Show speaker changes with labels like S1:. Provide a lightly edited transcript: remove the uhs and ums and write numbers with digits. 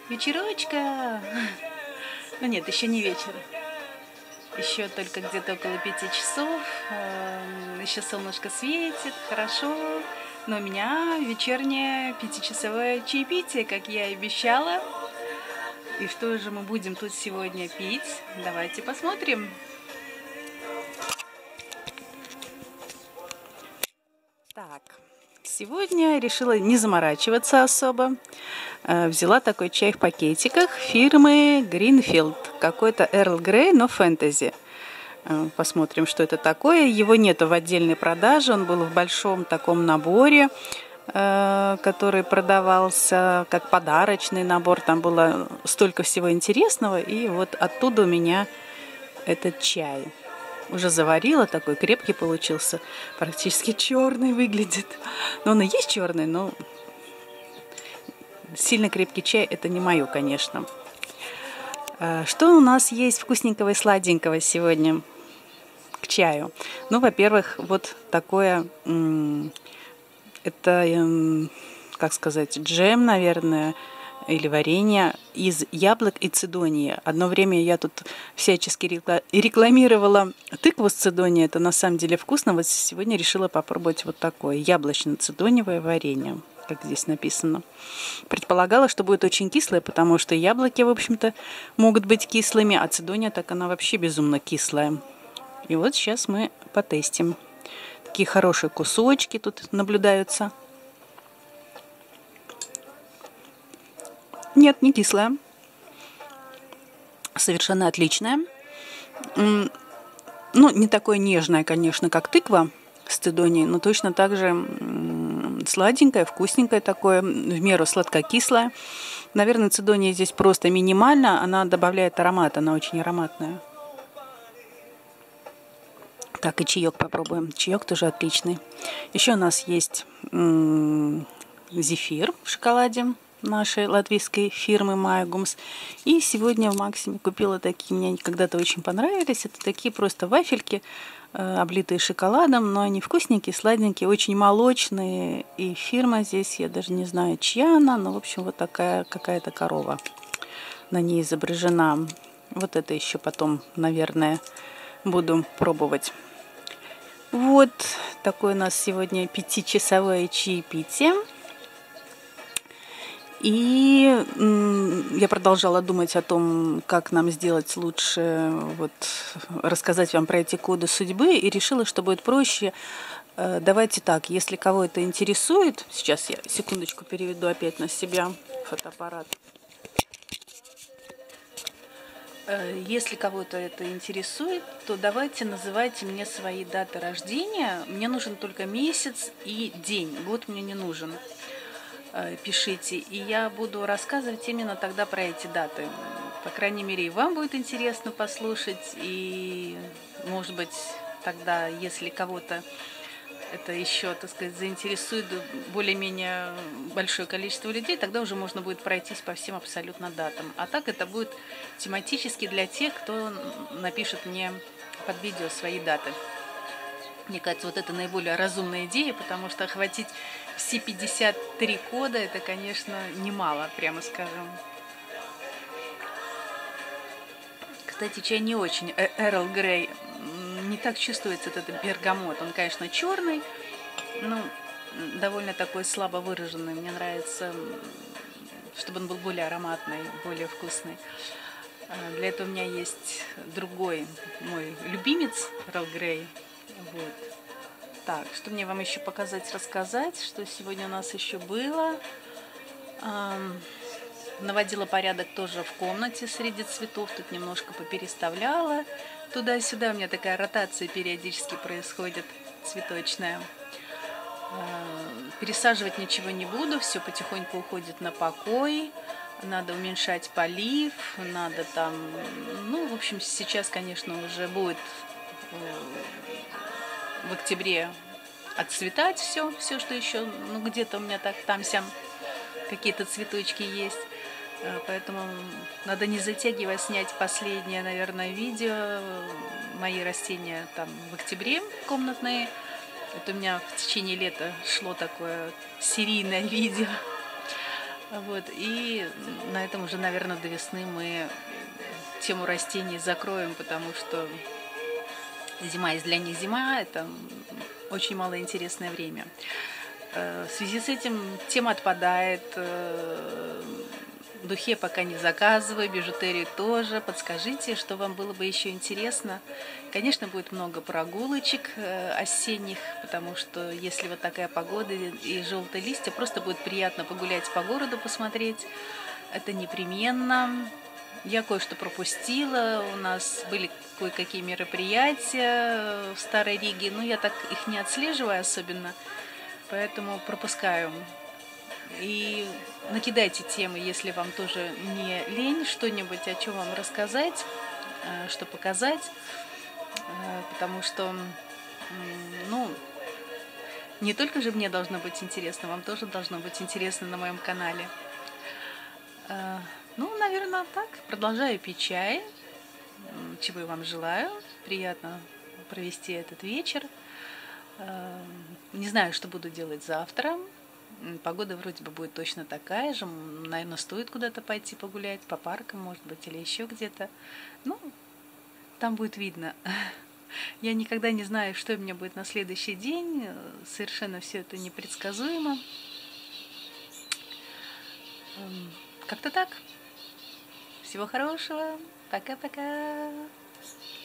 S1: Вечерочка! Ну нет, еще не вечер. Еще только где-то около 5 часов. Еще солнышко светит, хорошо. Но у меня вечернее 5-часовое чаепитие, как я и обещала. И что же мы будем тут сегодня пить? Давайте посмотрим. Так, сегодня решила не заморачиваться особо. Взяла такой чай в пакетиках фирмы Greenfield. Какой-то Earl Grey, но фэнтези. Посмотрим, что это такое. Его нету в отдельной продаже. Он был в большом таком наборе, который продавался как подарочный набор. Там было столько всего интересного. И вот оттуда у меня этот чай. Уже заварила, такой крепкий получился. Практически черный выглядит. Но он и есть черный, но сильно крепкий чай это не мое, конечно. Что у нас есть вкусненького и сладенького сегодня к чаю? Ну, во-первых, вот такое, это, как сказать, джем, наверное, или варенье из яблок и цидонии. Одно время я тут всячески рекламировала тыкву с цидонией. Это на самом деле вкусно. Вот сегодня решила попробовать вот такое яблочно-цидониевое варенье, как здесь написано. Предполагала, что будет очень кислое, потому что яблоки, в общем-то, могут быть кислыми, а цидония, так она вообще безумно кислая. И вот сейчас мы потестим. Такие хорошие кусочки тут наблюдаются. Нет, не кислая. Совершенно отличная. Ну, не такое нежное, конечно, как тыква с цидонией, но точно так же сладенькое, вкусненькое такое, в меру сладко-кислое. Наверное, цидония здесь просто минимально, она добавляет аромат, она очень ароматная. Так, и чаек попробуем. Чаек тоже отличный. Еще у нас есть зефир в шоколаде нашей латвийской фирмы Майгумс. И сегодня в Максиме купила такие, мне когда-то очень понравились. Это такие просто вафельки, облитые шоколадом, но они вкусненькие, сладенькие, очень молочные. И фирма здесь, я даже не знаю, чья она, но, в общем, вот такая какая-то корова на ней изображена. Вот это еще потом, наверное, буду пробовать. Вот такое у нас сегодня 5-часовое чаепитие. И я продолжала думать о том, как нам сделать лучше, вот, рассказать вам про эти коды судьбы, и решила, что будет проще. Давайте так, если кого это интересует, сейчас я секундочку переведу опять на себя фотоаппарат. Если кого-то это интересует, то давайте называйте мне свои даты рождения. Мне нужен только месяц и день, год мне не нужен. Пишите, и я буду рассказывать именно тогда про эти даты. По крайней мере, и вам будет интересно послушать, и, может быть, тогда, если кого-то это еще, так сказать, заинтересует более-менее большое количество людей, тогда уже можно будет пройтись по всем абсолютно датам. А так это будет тематически для тех, кто напишет мне под видео свои даты. Мне кажется, вот это наиболее разумная идея, потому что охватить все 53 кода, это, конечно, немало, прямо скажем. Кстати, чай не очень Earl Grey, не так чувствуется этот бергамот. Он, конечно, черный, но довольно такой слабо выраженный. Мне нравится, чтобы он был более ароматный, более вкусный. Для этого у меня есть другой мой любимец Earl Grey. Вот. Так, что мне вам еще показать, рассказать, что сегодня у нас еще было. Наводила порядок тоже в комнате среди цветов, тут немножко попереставляла туда-сюда. У меня такая ротация периодически происходит, цветочная. Пересаживать ничего не буду, все потихоньку уходит на покой. Надо уменьшать полив, надо там, ну, в общем, сейчас, конечно, уже будет в октябре отцветать все, что еще, ну, где-то у меня так там-сям какие-то цветочки есть. Поэтому надо, не затягивая, снять последнее, наверное, видео. Мои растения там в октябре комнатные. Это у меня в течение лета шло такое серийное видео. Вот, и на этом уже, наверное, до весны мы тему растений закроем, потому что зима есть для них зима, это очень малоинтересное время. В связи с этим тема отпадает. Духи я пока не заказываю, бижутерию тоже. Подскажите, что вам было бы еще интересно. Конечно, будет много прогулочек осенних, потому что если вот такая погода и желтые листья, просто будет приятно погулять по городу, посмотреть. Это непременно. Я кое-что пропустила, у нас были кое-какие мероприятия в Старой Риге, но я так их не отслеживаю особенно, поэтому пропускаю. И накидайте темы, если вам тоже не лень, что-нибудь, о чем вам рассказать, что показать, потому что, ну, не только же мне должно быть интересно, вам тоже должно быть интересно на моем канале. Ну, наверное, так. Продолжаю пить чай, чего я вам желаю. Приятно провести этот вечер. Не знаю, что буду делать завтра. Погода вроде бы будет точно такая же. Наверное, стоит куда-то пойти погулять, по паркам, может быть, или еще где-то. Ну, там будет видно. Я никогда не знаю, что у меня будет на следующий день. Совершенно все это непредсказуемо. Как-то так. Всего хорошего. Пока-пока.